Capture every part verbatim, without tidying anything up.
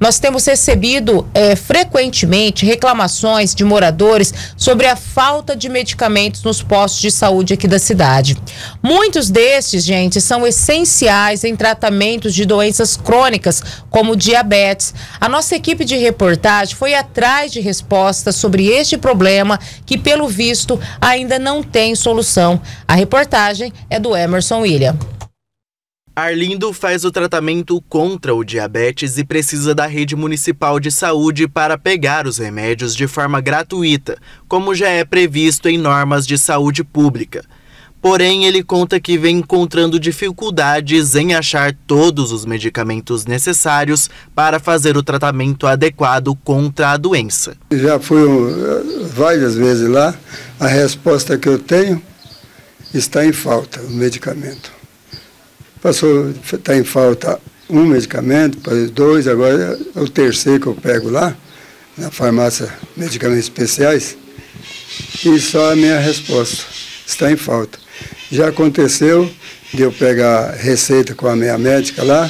Nós temos recebido é, frequentemente reclamações de moradores sobre a falta de medicamentos nos postos de saúde aqui da cidade. Muitos destes, gente, são essenciais em tratamentos de doenças crônicas, como diabetes. A nossa equipe de reportagem foi atrás de respostas sobre este problema que, pelo visto, ainda não tem solução. A reportagem é do Emerson William. Arlindo faz o tratamento contra o diabetes e precisa da rede municipal de saúde para pegar os remédios de forma gratuita, como já é previsto em normas de saúde pública. Porém, ele conta que vem encontrando dificuldades em achar todos os medicamentos necessários para fazer o tratamento adequado contra a doença. Já fui várias vezes lá, a resposta que eu tenho está em falta, o medicamento. Passou, está em falta um medicamento, dois, agora é o terceiro que eu pego lá, na farmácia Medicamentos Especiais, e só a minha resposta está em falta. Já aconteceu de eu pegar receita com a minha médica lá,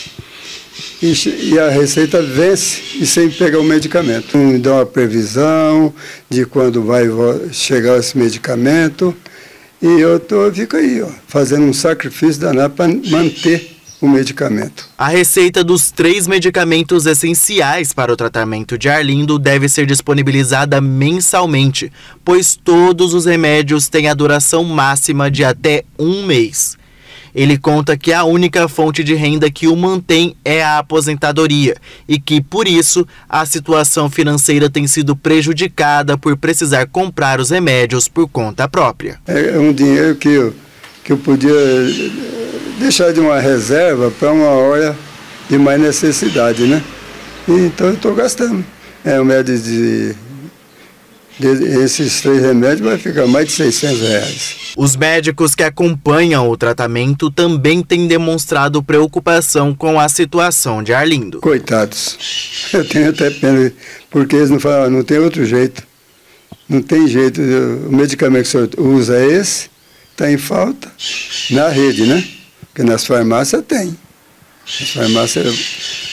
e, e a receita vence e sem pegar o medicamento. Me dá uma previsão de quando vai chegar esse medicamento. E eu tô, fico aí, ó, fazendo um sacrifício danado para manter o medicamento. A receita dos três medicamentos essenciais para o tratamento de Arlindo deve ser disponibilizada mensalmente, pois todos os remédios têm a duração máxima de até um mês. Ele conta que a única fonte de renda que o mantém é a aposentadoria e que, por isso, a situação financeira tem sido prejudicada por precisar comprar os remédios por conta própria. É um dinheiro que eu, que eu podia deixar de uma reserva para uma hora de mais necessidade, né? E, então eu estou gastando. É um médio de... Esses três remédios vai ficar mais de seiscentos reais. Os médicos que acompanham o tratamento também têm demonstrado preocupação com a situação de Arlindo. Coitados, eu tenho até pena, porque eles não falam, não tem outro jeito. Não tem jeito, o medicamento que o senhor usa é esse, está em falta, na rede, né? Porque nas farmácias tem. Nas farmácias...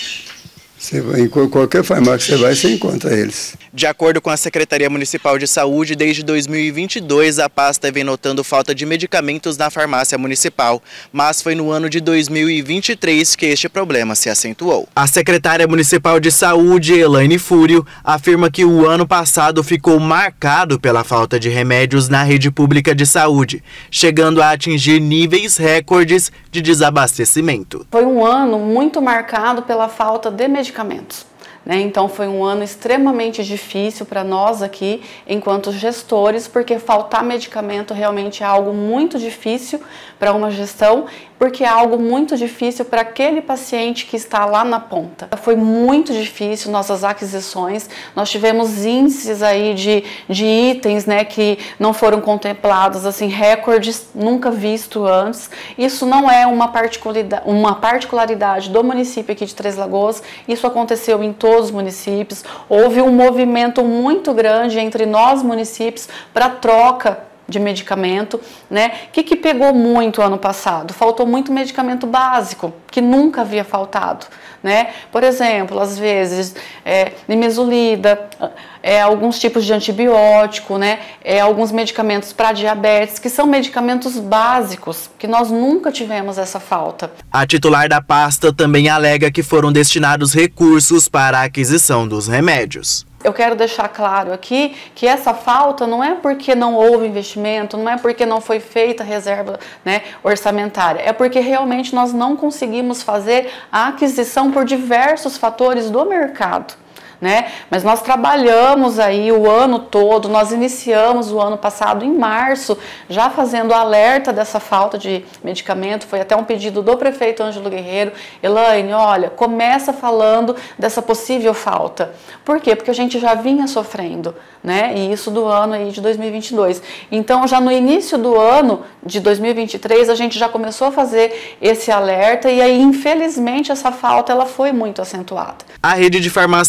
Você vai, em qualquer farmácia que você vai, você encontra eles. De acordo com a Secretaria Municipal de Saúde, desde dois mil e vinte e dois, a pasta vem notando falta de medicamentos na farmácia municipal, mas foi no ano de dois mil e vinte e três que este problema se acentuou. A secretária municipal de Saúde, Elaine Fúrio, afirma que o ano passado ficou marcado pela falta de remédios na rede pública de saúde, chegando a atingir níveis recordes de desabastecimento. Foi um ano muito marcado pela falta de medicamentos. Medicamentos, né? Então foi um ano extremamente difícil para nós aqui, enquanto gestores, porque faltar medicamento realmente é algo muito difícil para uma gestão, porque é algo muito difícil para aquele paciente que está lá na ponta. Foi muito difícil nossas aquisições, nós tivemos índices aí de, de itens, né, que não foram contemplados, assim, recordes nunca visto antes. Isso não é uma particularidade, uma particularidade do município aqui de Três Lagoas, isso aconteceu em todos os municípios. Houve um movimento muito grande entre nós municípios para troca de medicamento, né? O que que pegou muito ano passado? Faltou muito medicamento básico, que nunca havia faltado, né? Por exemplo, às vezes, é, nimesulida, é, alguns tipos de antibiótico, né? É, alguns medicamentos para diabetes, que são medicamentos básicos, que nós nunca tivemos essa falta. A titular da pasta também alega que foram destinados recursos para a aquisição dos remédios. Eu quero deixar claro aqui que essa falta não é porque não houve investimento, não é porque não foi feita reserva, né, orçamentária, é porque realmente nós não conseguimos fazer a aquisição por diversos fatores do mercado. Né? Mas nós trabalhamos aí o ano todo, nós iniciamos o ano passado em março, já fazendo alerta dessa falta de medicamento. Foi até um pedido do prefeito Ângelo Guerreiro: Elaine, olha, começa falando dessa possível falta. Por quê? Porque a gente já vinha sofrendo, né? E isso do ano aí de dois mil e vinte e dois. Então, já no início do ano de dois mil e vinte e três, a gente já começou a fazer esse alerta e aí, infelizmente, essa falta ela foi muito acentuada. A rede de farmácia pública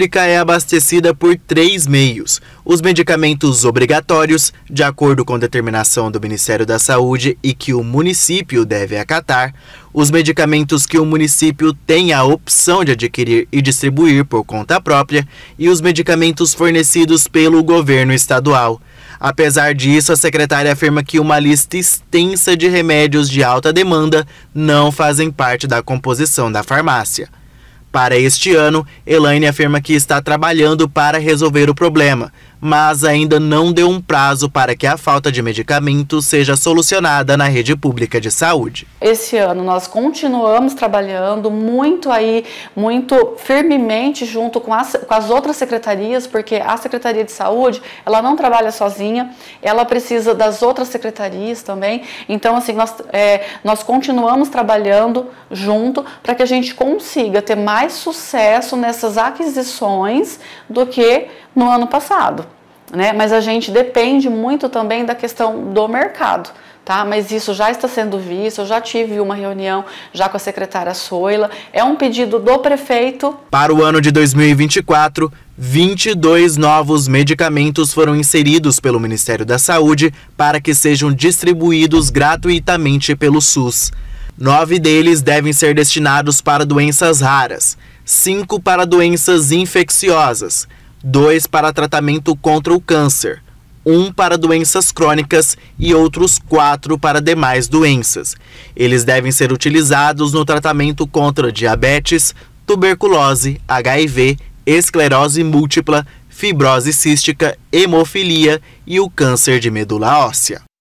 pública é abastecida por três meios: os medicamentos obrigatórios, de acordo com determinação do Ministério da Saúde e que o município deve acatar, os medicamentos que o município tem a opção de adquirir e distribuir por conta própria e os medicamentos fornecidos pelo governo estadual. Apesar disso, a secretária afirma que uma lista extensa de remédios de alta demanda não fazem parte da composição da farmácia. Para este ano, Elaine afirma que está trabalhando para resolver o problema, mas ainda não deu um prazo para que a falta de medicamentos seja solucionada na rede pública de saúde. Esse ano nós continuamos trabalhando muito aí, muito firmemente junto com as, com as outras secretarias, porque a Secretaria de Saúde, ela não trabalha sozinha, ela precisa das outras secretarias também. Então, assim, nós, é, nós continuamos trabalhando junto para que a gente consiga ter mais sucesso nessas aquisições do que no ano passado, né? Mas a gente depende muito também da questão do mercado, tá? Mas isso já está sendo visto, eu já tive uma reunião já com a secretária Soila, é um pedido do prefeito. Para o ano de dois mil e vinte e quatro, vinte e dois novos medicamentos foram inseridos pelo Ministério da Saúde para que sejam distribuídos gratuitamente pelo SUS. Nove deles devem ser destinados para doenças raras, cinco para doenças infecciosas, dois para tratamento contra o câncer, um para doenças crônicas e outros quatro para demais doenças. Eles devem ser utilizados no tratamento contra diabetes, tuberculose, H I V, esclerose múltipla, fibrose cística, hemofilia e o câncer de medula óssea.